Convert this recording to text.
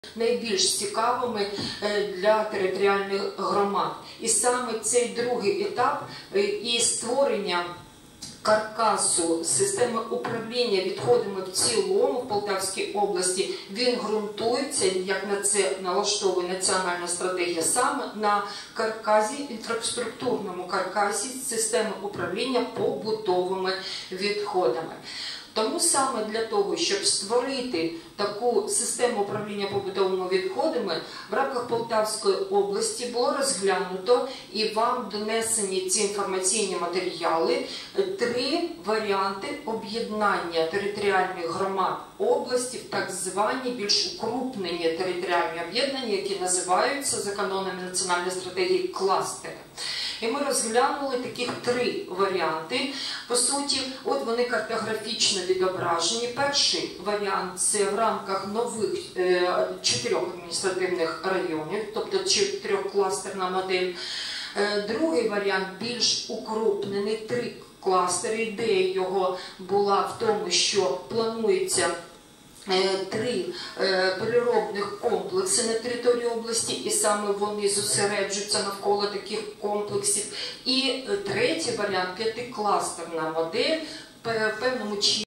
найбільш цікавими для територіальних громад. І саме цей другий етап і створення каркасу системи управління відходами в цілому в Полтавській області, він ґрунтується, як на це налаштовує національна стратегія, саме на каркасі, інфраструктурному каркасі системи управління побутовими відходами. Тому саме для того, щоб створити таку систему управління побутовими відходами, в рамках Полтавської області було розглянуто і вам донесені ці інформаційні матеріали 3 варіанти об'єднання територіальних громад області в так звані більш укрупнені територіальні об'єднання, які називаються за канонами національної стратегії кластери. І ми розглянули таких 3 варіанти. По суті, от вони картографічно відображені. Перший варіант – це в рамках нових 4 адміністративних районів, тобто 4-кластерна модель. Другий варіант більш укрупнений, 3 кластери. Ідея його була в тому, що планується 3 переробних комплекси на території області, і саме вони зосереджуються навколо таких комплексів. І третій варіант – 5-кластерна модель, в певному чині